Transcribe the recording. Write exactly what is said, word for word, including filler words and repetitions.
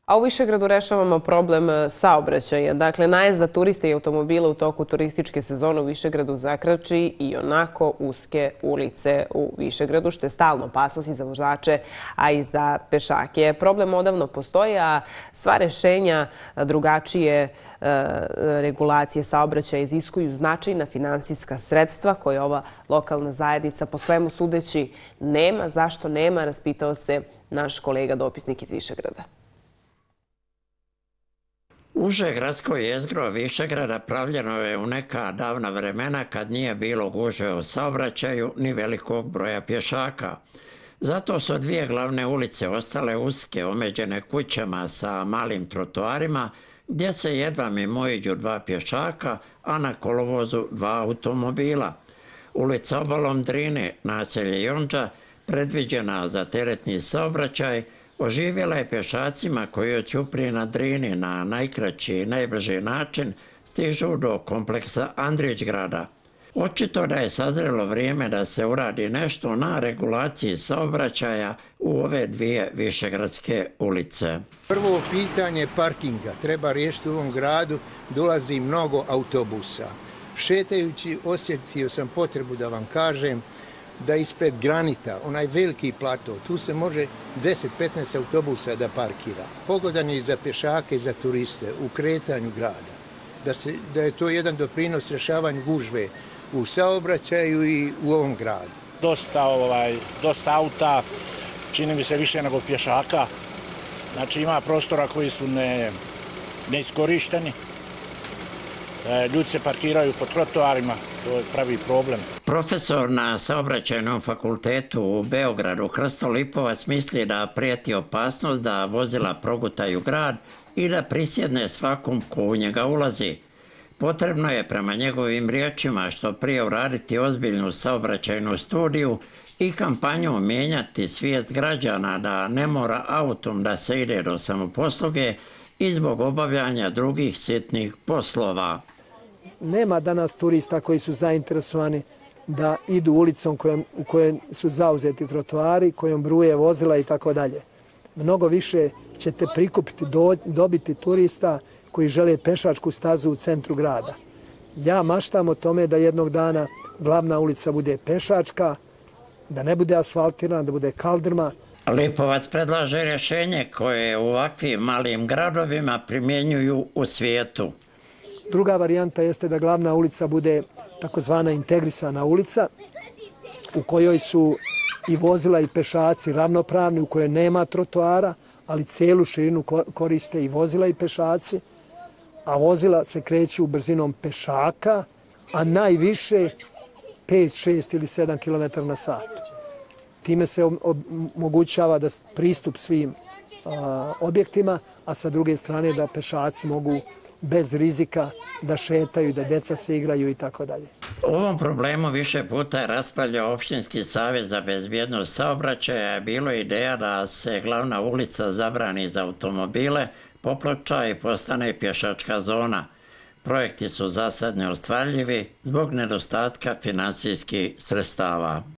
A u Višegradu rešavamo problem saobraćaja. Dakle, najezda turista i automobila u toku turističke sezone u Višegradu zakrači i onako uske ulice u Višegradu, što je stalno opasnost i za vozače, a i za pešake. Problem odavno postoji, a sva rešenja drugačije regulacije saobraćaja iziskuju značajna finansijska sredstva koje ova lokalna zajednica po svemu sudeći nema. Zašto nema, raspitao se naš kolega dopisnik iz Višegrada. Uže gradsko jezgro Višegrada pravljeno je u neka davna vremena kad nije bilo gužve u saobraćaju ni velikog broja pješaka. Zato su dvije glavne ulice ostale uske, omeđene kućama sa malim trotoarima, gdje se jedva mimoiđu dva pješaka, a na kolovozu dva automobila. Ulica obalom Drine, naselje Jonđa, predviđena za teretni saobraćaj, oživjela je pješacima koji od Ćuprije na Drini na najkraći i najbrži način stižu do kompleksa Andrićgrada. Očito da je sazrelo vrijeme da se uradi nešto na regulaciji saobraćaja u ove dvije višegradske ulice. Prvo pitanje parkinga treba riješiti u ovom gradu, dolazi mnogo autobusa. Šetajući osjetio sam potrebu da vam kažem da ispred Granita, onaj veliki plato, tu se može deset do petnaest autobusa da parkira. Pogodan je i za pješake i za turiste u kretanju grada. Da, se, da je to jedan doprinos rješavanju gužve u saobraćaju i u ovom gradu. Dosta, ovaj, dosta auta, čini mi se više nego pješaka. Znači ima prostora koji su ne, neiskorišteni. Ljudi se parkiraju po trotoarima, to je pravi problem. Profesor na saobraćajnom fakultetu u Beogradu Hrsto Lipovac misli da prijeti opasnost da vozila progutaju grad i da prisjedne svakom ko u njega ulazi. Potrebno je prema njegovim riječima što prije uraditi ozbiljnu saobraćajnu studiju i kampanju mijenjati svijest građana da ne mora autom da se ide do samoposluge i zbog obavljanja drugih sitnih poslova. Nema danas turista koji su zainteresovani da idu ulicom kojom, u kojoj su zauzeti trotoari, kojom bruje vozila i tako dalje. Mnogo više ćete prikupiti, do, dobiti turista koji žele pešačku stazu u centru grada. Ja maštam o tome da jednog dana glavna ulica bude pešačka, da ne bude asfaltirana, da bude kaldrma. Lipovac predlaže rješenje koje u ovakvim malim gradovima primjenjuju u svijetu. Druga varijanta jeste da glavna ulica bude takozvana integrisana ulica u kojoj su i vozila i pešaci ravnopravni, u kojoj nema trotoara, ali cijelu širinu koriste i vozila i pešaci, a vozila se kreću brzinom pešaka, a najviše pet, šest ili sedam kilometara na sat. Time se omogućava da pristup svim a, objektima, a sa druge strane da pešaci mogu bez rizika da šetaju, da deca se igraju i tako dalje. O ovom problemu više puta je raspravljao Opštinski savez za bezbjednost saobraćaja. Bilo je ideja da se glavna ulica zabrani za automobile, poploča i postane pješačka zona. Projekti su za sad neostvarljivi zbog nedostatka finansijskih sredstava.